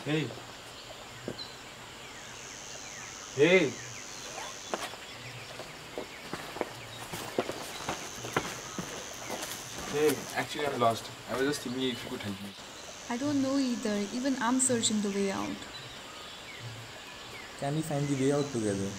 Hey, hey, hey, actually I'm lost. I was just thinking if you could help me. I don't know either. Even I'm searching the way out. Can we find the way out together?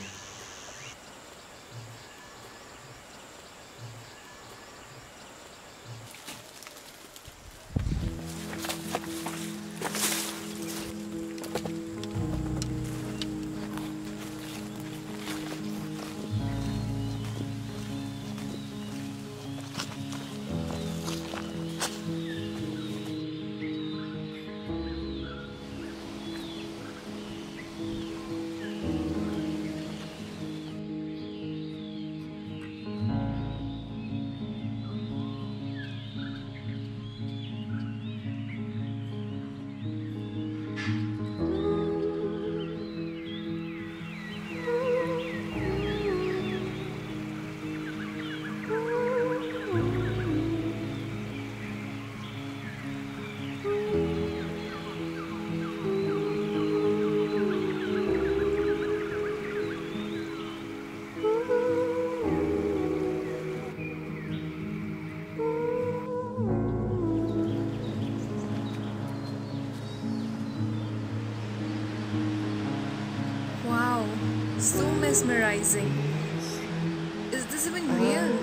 Wow, so mesmerizing. Is this even real?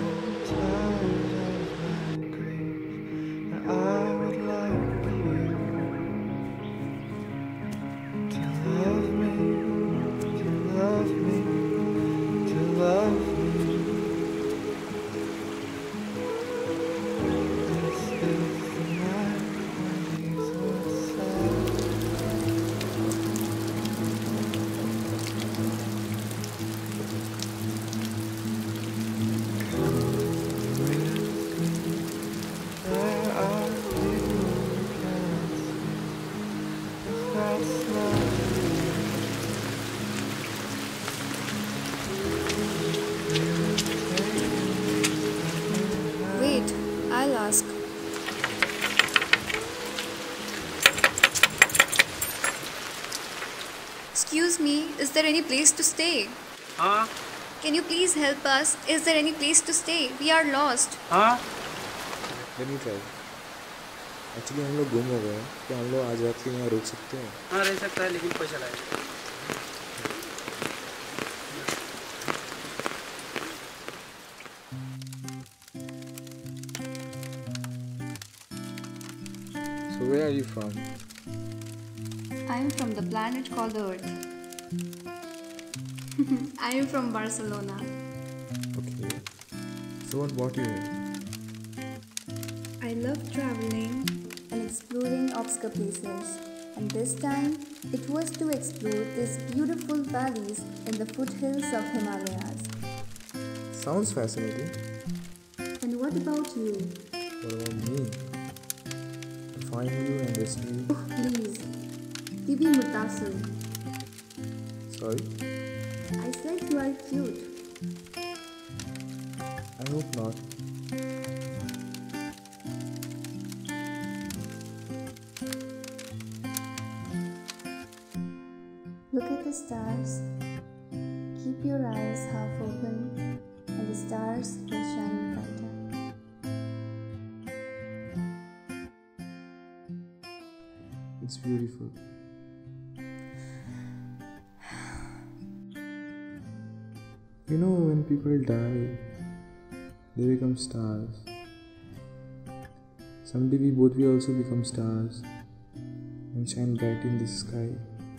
Wait, I'll ask. Excuse me, is there any place to stay? हाँ Can you please help us? Is there any place to stay? We are lost. हाँ Let me try. Actually हम लोग गुम हो गए हैं। क्या हम लोग आज रात के यहाँ रुक सकते हैं? हाँ रह सकता है लेकिन पैसा लगेगा। So where are you from? I am from the planet called Earth. I am from Barcelona. Okay. So what brought you here? I love traveling and exploring obscure places. And this time, it was to explore these beautiful valleys in the foothills of Himalayas. Sounds fascinating. And what about you? What about me? To find you and rescue you. Oh, please. Tibi Mutasu. Sorry? I said you are cute. I hope not. Look at the stars. Keep your eyes half open, and the stars will shine brighter. It's beautiful. You know, when people die, they become stars. Someday we both will also become stars and shine bright in the sky.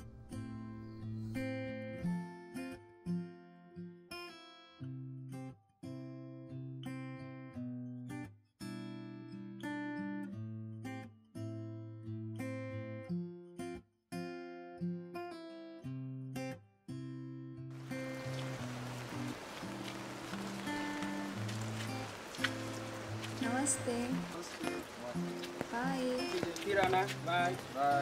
Namaste. Bye. फिर आना bye bye.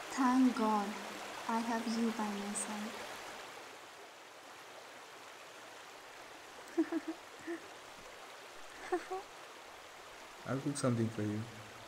Thank God I have you by my side. I'll cook something for you.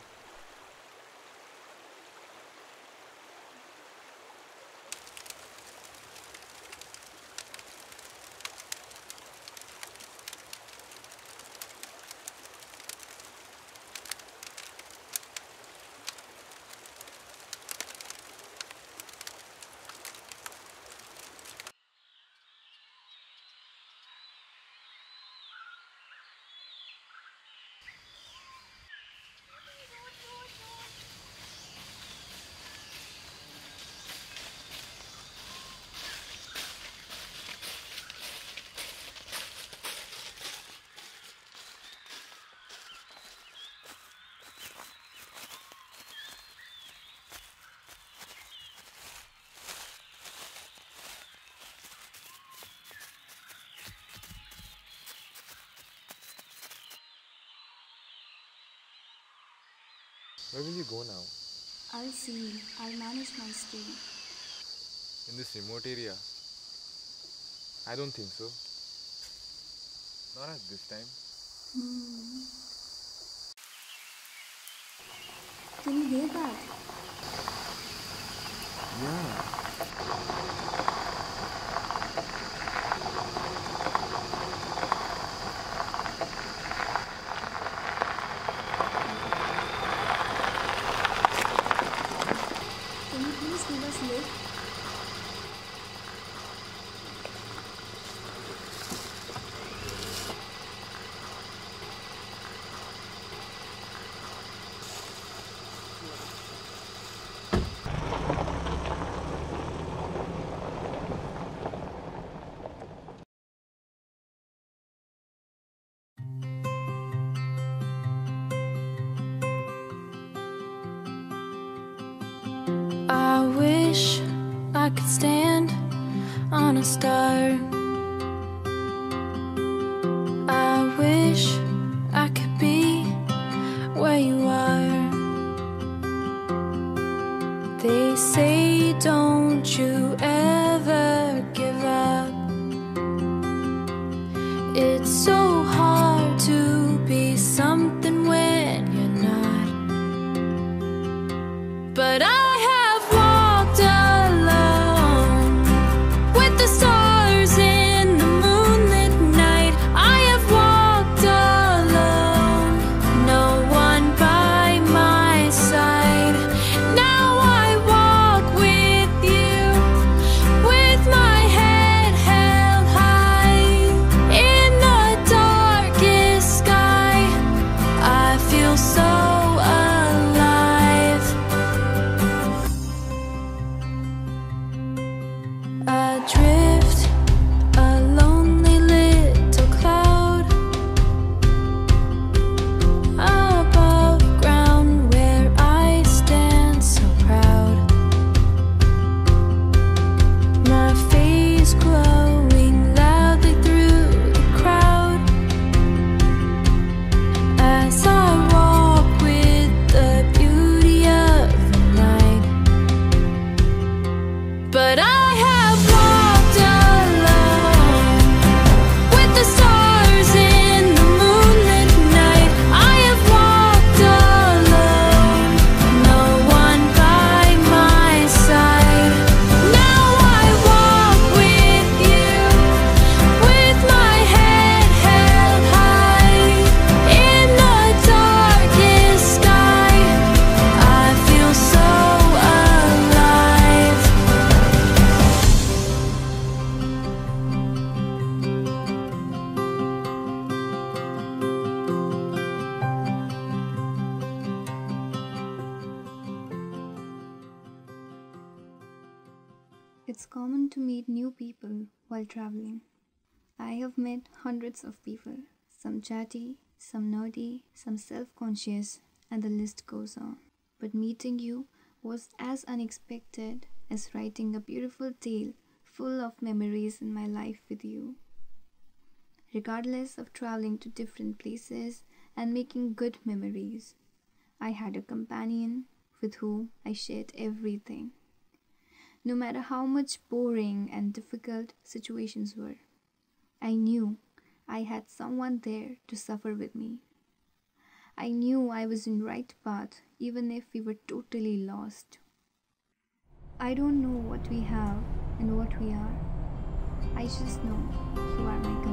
Where will you go now? I'll see. I'll manage my stay. In this remote area? I don't think so. Not at this time. Can you hear that? Yeah. Can you please give us lift? I wish I could stand on a star. I wish I could be where you are. They say don't you ever give up. It's so hard to be something when you're not. But I have walked alone with the stars in the moonlit night. I have walked alone, no one by my side. Now I walk with you, with my head held high. In the darkest sky, I feel so alive. Adrift, a lonely little cloud above ground where I stand so proud. My face glowing loudly through the crowd as I walk with the beauty of the night. But I have walked alone with the stars in the moonlit night. I have walked alone, no one by my side. Now I walk with you, with my head held high. In the darkest sky, I feel so alive. It's common to meet new people while traveling. I have met hundreds of people, some chatty, some nerdy, some self conscious, and the list goes on. But meeting you was as unexpected as writing a beautiful tale full of memories in my life with you. Regardless of traveling to different places and making good memories, I had a companion with whom I shared everything. No matter how much boring and difficult situations were, I knew I had someone there to suffer with me. I knew I was in right path even if we were totally lost. I don't know what we have and what we are. I just know you are my companion.